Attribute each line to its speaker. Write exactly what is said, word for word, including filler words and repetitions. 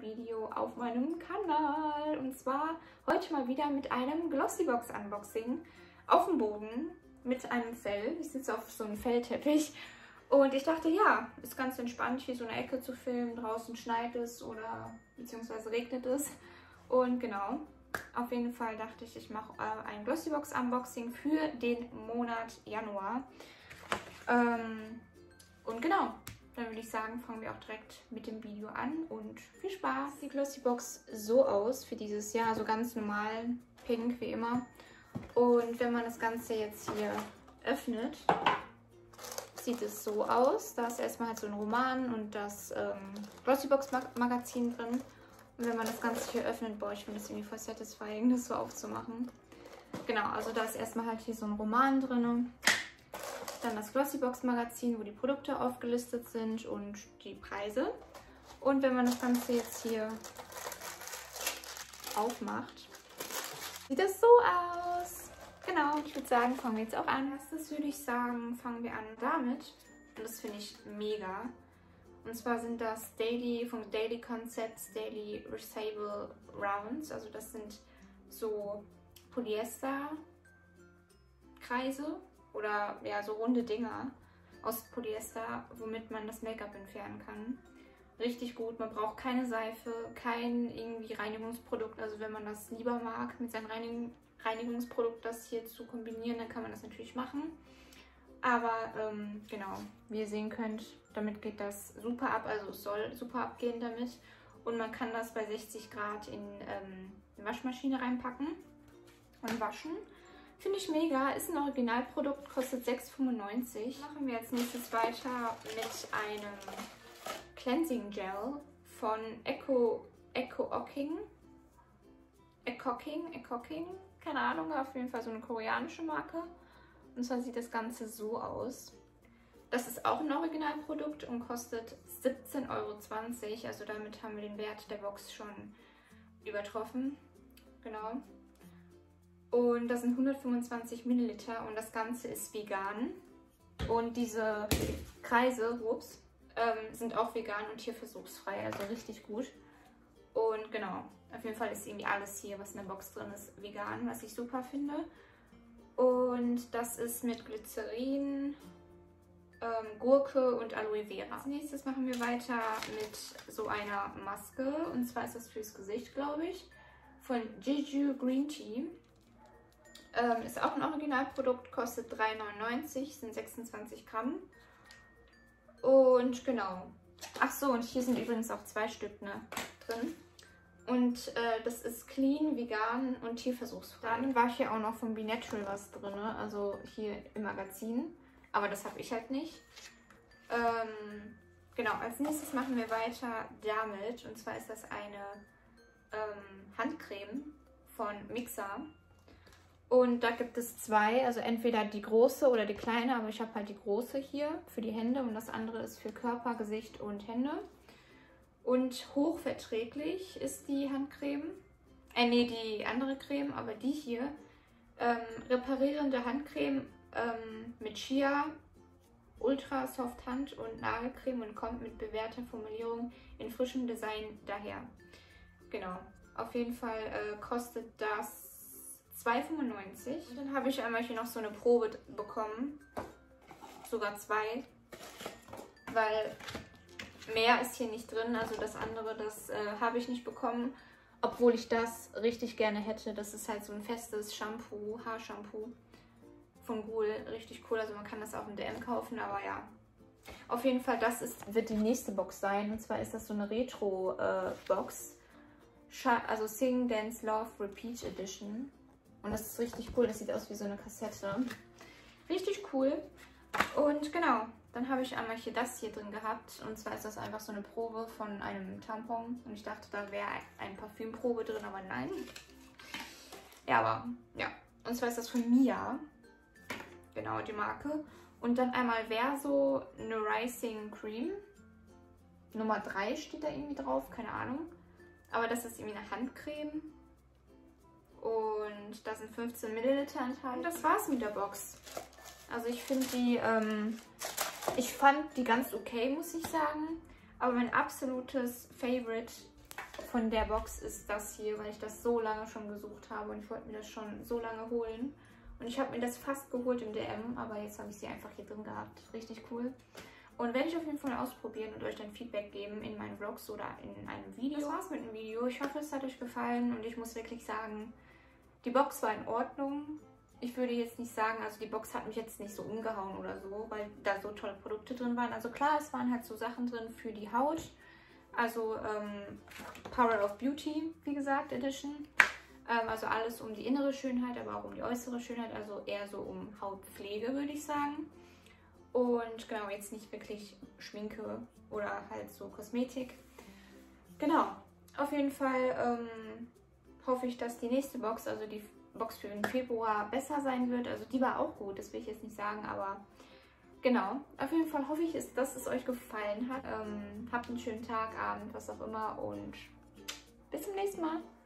Speaker 1: Video auf meinem Kanal. Und zwar heute mal wieder mit einem Glossybox-Unboxing auf dem Boden mit einem Fell. Ich sitze auf so einem Fellteppich und ich dachte, ja, ist ganz entspannt, hier so eine Ecke zu filmen. Draußen schneit es oder beziehungsweise regnet es. Und genau, auf jeden Fall dachte ich, ich mache äh, ein Glossybox-Unboxing für den Monat Januar. Ähm, und genau. Dann würde ich sagen, fangen wir auch direkt mit dem Video an und viel Spaß. Sieht die Glossybox so aus für dieses Jahr, also ganz normal, pink wie immer. Und wenn man das Ganze jetzt hier öffnet, sieht es so aus. Da ist erstmal halt so ein Roman und das ähm, Glossybox-Magazin drin. Und wenn man das Ganze hier öffnet, boah, ich finde das irgendwie voll satisfying, das so aufzumachen. Genau, also da ist erstmal halt hier so ein Roman drin. Dann das Glossybox-Magazin, wo die Produkte aufgelistet sind und die Preise. Und wenn man das Ganze jetzt hier aufmacht, sieht das so aus. Genau, ich würde sagen, fangen wir jetzt auch an. Erstes würde ich sagen, fangen wir an damit. Und das finde ich mega. Und zwar sind das Daily, von Daily Concepts, Daily Reusable Rounds. Also das sind so Polyester-Kreise. Oder ja, so runde Dinger aus Polyester, womit man das Make-up entfernen kann. Richtig gut, man braucht keine Seife, kein irgendwie Reinigungsprodukt. Also wenn man das lieber mag, mit seinem Reinig Reinigungsprodukt das hier zu kombinieren, dann kann man das natürlich machen. Aber ähm, genau, wie ihr sehen könnt, damit geht das super ab, also es soll super abgehen damit. Und man kann das bei sechzig Grad in ähm, eine Waschmaschine reinpacken und waschen. Finde ich mega, ist ein Originalprodukt, kostet sechs fünfundneunzig. Machen wir als nächstes weiter mit einem Cleansing Gel von Eco Eco-Ocking. Eco-Ocking, Eco-Ocking, keine Ahnung, auf jeden Fall so eine koreanische Marke. Und zwar sieht das Ganze so aus. Das ist auch ein Originalprodukt und kostet siebzehn Euro zwanzig. Also damit haben wir den Wert der Box schon übertroffen. Genau. Und das sind hundertfünfundzwanzig Milliliter und das Ganze ist vegan. Und diese Kreise, ups, ähm, sind auch vegan und tierversuchsfrei, also richtig gut. Und genau, auf jeden Fall ist irgendwie alles hier, was in der Box drin ist, vegan, was ich super finde. Und das ist mit Glycerin, ähm, Gurke und Aloe Vera. Als nächstes machen wir weiter mit so einer Maske. Und zwar ist das fürs Gesicht, glaube ich, von Jeju Green Tea. Ähm, ist auch ein Originalprodukt, kostet drei neunundneunzig, sind sechsundzwanzig Gramm. Und genau. Ach so, und hier sind übrigens auch zwei Stück ne, drin. Und äh, das ist clean, vegan und tierversuchsfrei. Dann war hier auch noch von Be Natural was drin, also hier im Magazin. Aber das habe ich halt nicht. Ähm, genau, als nächstes machen wir weiter damit. Und zwar ist das eine ähm, Handcreme von Mixa. Und da gibt es zwei, also entweder die große oder die kleine, aber ich habe halt die große hier für die Hände und das andere ist für Körper, Gesicht und Hände. Und hochverträglich ist die Handcreme, äh nee, die andere Creme, aber die hier, ähm, reparierende Handcreme ähm, mit Chia, Ultra Soft Hand und Nagelcreme und kommt mit bewährter Formulierung in frischem Design daher. Genau, auf jeden Fall äh, kostet das zwei fünfundneunzig. Und dann habe ich einmal hier noch so eine Probe bekommen. Sogar zwei. Weil mehr ist hier nicht drin. Also das andere, das äh, habe ich nicht bekommen. Obwohl ich das richtig gerne hätte. Das ist halt so ein festes Shampoo, Haarshampoo von Ghoul. Richtig cool. Also man kann das auch im D M kaufen, aber ja. Auf jeden Fall, das ist, wird die nächste Box sein. Und zwar ist das so eine Retro-Box. Äh, also Sing, Dance, Love, Repeat Edition. Und das ist richtig cool, das sieht aus wie so eine Kassette. Richtig cool. Und genau, dann habe ich einmal hier das hier drin gehabt. Und zwar ist das einfach so eine Probe von einem Tampon. Und ich dachte, da wäre eine Parfümprobe drin, aber nein. Ja, aber ja. Und zwar ist das von Mia. Genau, die Marke. Und dann einmal Verso Nourishing Cream. Nummer drei steht da irgendwie drauf, keine Ahnung. Aber das ist irgendwie eine Handcreme. Und da sind fünfzehn Milliliter enthalten. Und das war's mit der Box. Also ich finde die, ähm, ich fand die ganz okay, muss ich sagen. Aber mein absolutes Favorite von der Box ist das hier, weil ich das so lange schon gesucht habe und ich wollte mir das schon so lange holen. Und ich habe mir das fast geholt im D M, aber jetzt habe ich sie einfach hier drin gehabt. Richtig cool. Und werde ich auf jeden Fall ausprobieren und euch dann Feedback geben in meinen Vlogs oder in einem Video. Das war's mit dem Video. Ich hoffe, es hat euch gefallen und ich muss wirklich sagen, die Box war in Ordnung. Ich würde jetzt nicht sagen, also die Box hat mich jetzt nicht so umgehauen oder so, weil da so tolle Produkte drin waren. Also klar, es waren halt so Sachen drin für die Haut. Also ähm, Power of Beauty, wie gesagt, Edition. Ähm, also alles um die innere Schönheit, aber auch um die äußere Schönheit. Also eher so um Hautpflege, würde ich sagen. Und genau, jetzt nicht wirklich Schminke oder halt so Kosmetik. Genau, auf jeden Fall ähm, hoffe ich, dass die nächste Box, also die Box für den Februar, besser sein wird. Also die war auch gut, das will ich jetzt nicht sagen, aber genau. Auf jeden Fall hoffe ich, dass es euch gefallen hat. Ähm, habt einen schönen Tag, Abend, was auch immer und bis zum nächsten Mal.